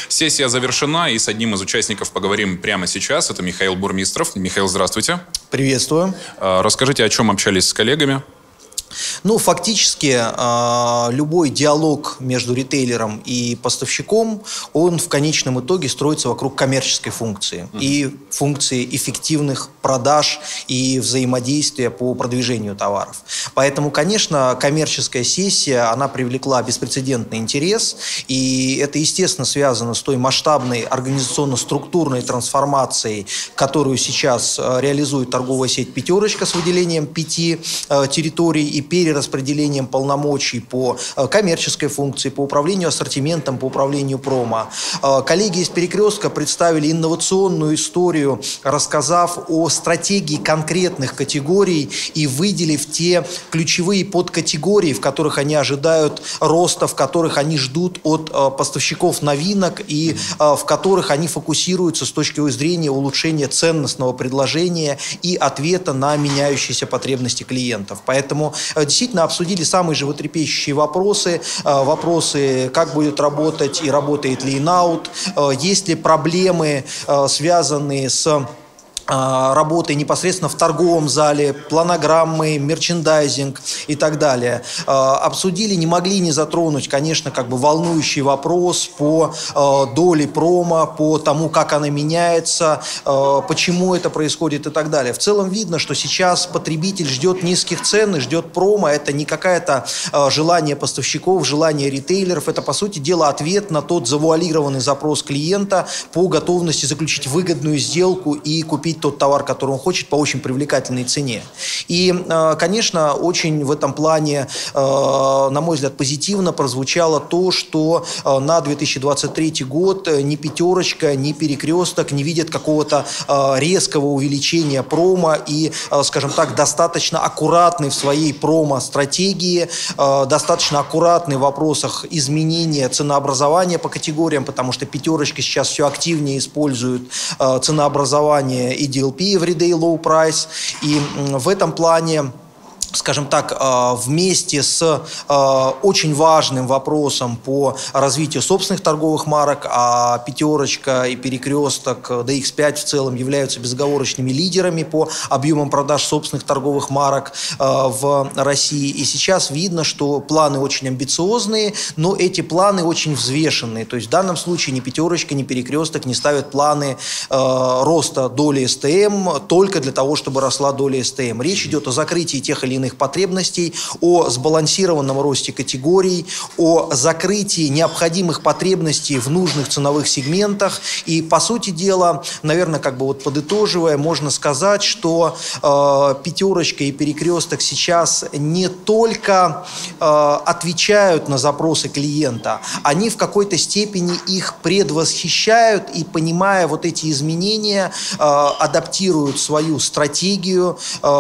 Сессия завершена, и с одним из участников поговорим прямо сейчас. Это Михаил Бурмистров. Михаил, здравствуйте. Приветствую. Расскажите, о чем общались с коллегами? Ну, фактически, любой диалог между ритейлером и поставщиком, он в конечном итоге строится вокруг коммерческой функции и функции эффективных продаж и взаимодействия по продвижению товаров. Поэтому, конечно, коммерческая сессия, она привлекла беспрецедентный интерес, и это, естественно, связано с той масштабной организационно-структурной трансформацией, которую сейчас реализует торговая сеть «Пятерочка» с выделением 5 территорий и перераспределением полномочий по коммерческой функции, по управлению ассортиментом, по управлению промо. Коллеги из «Перекрестка» представили инновационную историю, рассказав о стратегии конкретных категорий и выделив те ключевые подкатегории, в которых они ожидают роста, в которых они ждут от поставщиков новинок и в которых они фокусируются с точки зрения улучшения ценностного предложения и ответа на меняющиеся потребности клиентов. Поэтому действительно обсудили самые животрепещущие вопросы. Вопросы, как будет работать и работает ли in-out, есть ли проблемы, связанные с работой непосредственно в торговом зале, планограммы, мерчендайзинг и так далее. Обсудили, не могли не затронуть, конечно, волнующий вопрос по доле промо, по тому, как она меняется, почему это происходит и так далее. В целом видно, что сейчас потребитель ждет низких цен и ждет промо. Это не какое-то желание поставщиков, желание ритейлеров. Это, по сути дела, ответ на тот завуалированный запрос клиента по готовности заключить выгодную сделку и купить тот товар, который он хочет, по очень привлекательной цене. И, конечно, очень в этом плане, на мой взгляд, позитивно прозвучало то, что на 2023 год ни «Пятерочка», ни «Перекресток» не видят какого-то резкого увеличения промо и, скажем так, достаточно аккуратный в своей промо-стратегии, достаточно аккуратный в вопросах изменения ценообразования по категориям, потому что «Пятерочка» сейчас все активнее использует ценообразование и DLP, Everyday Low Price, и в этом плане, скажем так, вместе с очень важным вопросом по развитию собственных торговых марок, а «Пятерочка» и «Перекресток», да и X5 в целом являются безоговорочными лидерами по объемам продаж собственных торговых марок в России. И сейчас видно, что планы очень амбициозные, но эти планы очень взвешенные. То есть в данном случае ни «Пятерочка», ни «Перекресток» не ставят планы роста доли СТМ только для того, чтобы росла доля СТМ. Речь идет о закрытии тех или иных потребностей, о сбалансированном росте категорий, о закрытии необходимых потребностей в нужных ценовых сегментах. И, по сути дела, наверное, подытоживая, можно сказать, что «Пятерочка» и «Перекресток» сейчас не только отвечают на запросы клиента, они в какой-то степени их предвосхищают и, понимая вот эти изменения, адаптируют свою стратегию,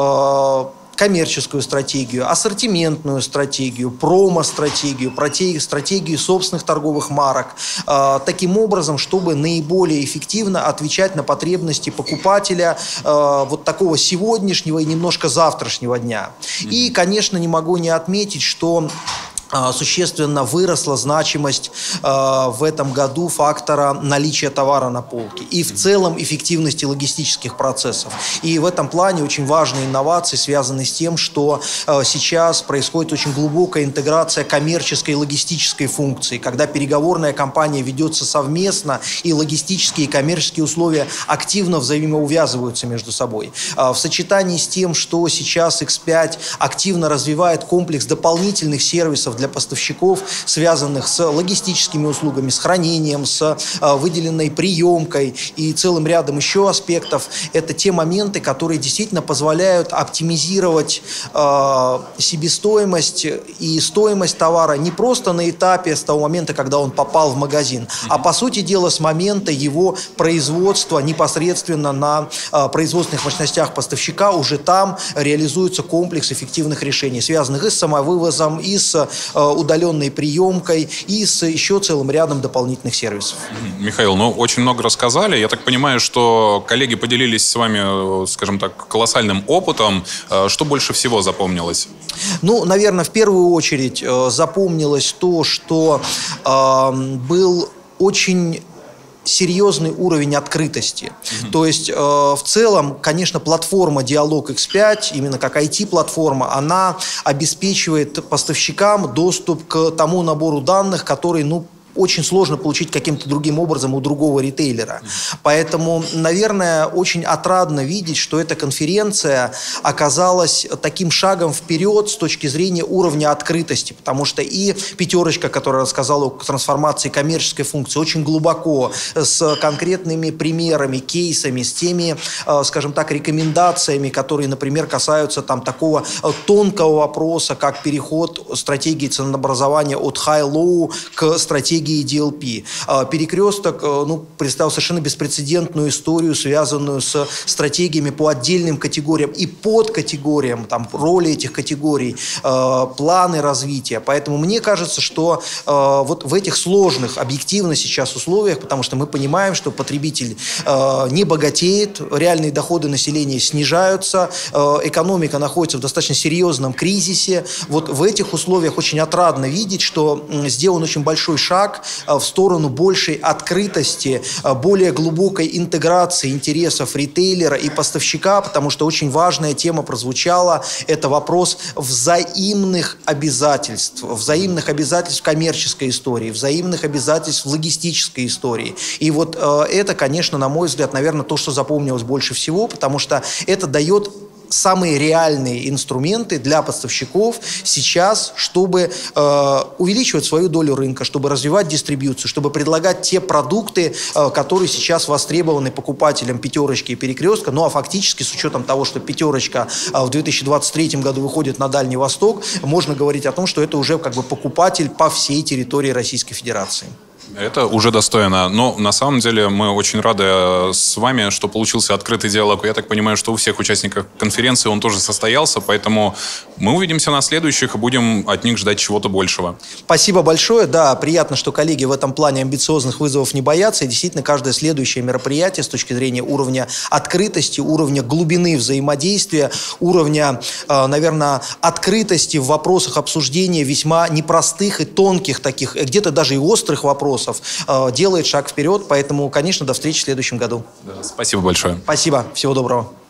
коммерческую стратегию, ассортиментную стратегию, промо-стратегию, стратегию собственных торговых марок, таким образом, чтобы наиболее эффективно отвечать на потребности покупателя вот такого сегодняшнего и немножко завтрашнего дня. И, конечно, не могу не отметить, что существенно выросла значимость в этом году фактора наличия товара на полке и в целом эффективности логистических процессов. И в этом плане очень важные инновации связаны с тем, что сейчас происходит очень глубокая интеграция коммерческой и логистической функции, когда переговорная кампания ведется совместно и логистические и коммерческие условия активно взаимоувязываются между собой. В сочетании с тем, что сейчас X5 активно развивает комплекс дополнительных сервисов для поставщиков, связанных с логистическими услугами, с хранением, с выделенной приемкой и целым рядом еще аспектов. Это те моменты, которые действительно позволяют оптимизировать себестоимость и стоимость товара не просто на этапе с того момента, когда он попал в магазин, а по сути дела с момента его производства непосредственно на производственных мощностях поставщика. Уже там реализуется комплекс эффективных решений, связанных и с самовывозом, и с удаленной приемкой, и с еще целым рядом дополнительных сервисов. Михаил, очень много рассказали. Я так понимаю, что коллеги поделились с вами, скажем так, колоссальным опытом. Что больше всего запомнилось? Наверное, в первую очередь запомнилось то, что был очень серьезный уровень открытости. То есть, в целом, конечно, платформа Dialog X5, именно как IT-платформа, она обеспечивает поставщикам доступ к тому набору данных, который, очень сложно получить каким-то другим образом у другого ритейлера. Поэтому, наверное, очень отрадно видеть, что эта конференция оказалась таким шагом вперед с точки зрения уровня открытости, потому что и «Пятерочка», которая рассказала о трансформации коммерческой функции, очень глубоко, с конкретными примерами, кейсами, с теми, скажем так, рекомендациями, которые, например, касаются такого тонкого вопроса, как переход стратегии ценообразования от high-low к стратегии DLP. Перекресток представил совершенно беспрецедентную историю, связанную с стратегиями по отдельным категориям и подкатегориям, роли этих категорий, планы развития. Поэтому мне кажется, что вот в этих сложных, объективно сейчас условиях, потому что мы понимаем, что потребитель не богатеет, реальные доходы населения снижаются, экономика находится в достаточно серьезном кризисе. Вот в этих условиях очень отрадно видеть, что сделан очень большой шаг в сторону большей открытости, более глубокой интеграции интересов ритейлера и поставщика, потому что очень важная тема прозвучала, это вопрос взаимных обязательств в коммерческой истории, взаимных обязательств в логистической истории. И вот это, конечно, на мой взгляд, наверное, то, что запомнилось больше всего, потому что это дает самые реальные инструменты для поставщиков сейчас, чтобы увеличивать свою долю рынка, чтобы развивать дистрибьюцию, чтобы предлагать те продукты, которые сейчас востребованы покупателям «Пятерочки» и «Перекрестка». Ну а фактически, с учетом того, что «Пятерочка» в 2023 году выходит на Дальний Восток, можно говорить о том, что это уже покупатель по всей территории Российской Федерации. Это уже достойно. Но на самом деле мы очень рады с вами, что получился открытый диалог. Я так понимаю, что у всех участников конференции он тоже состоялся, поэтому мы увидимся на следующих и будем от них ждать чего-то большего. Спасибо большое. Да, приятно, что коллеги в этом плане амбициозных вызовов не боятся. И действительно, каждое следующее мероприятие с точки зрения уровня открытости, уровня глубины взаимодействия, уровня, наверное, открытости в вопросах обсуждения весьма непростых и тонких таких, где-то даже и острых вопросов, делает шаг вперед. Поэтому, конечно, до встречи в следующем году. Да, спасибо большое. Спасибо. Всего доброго.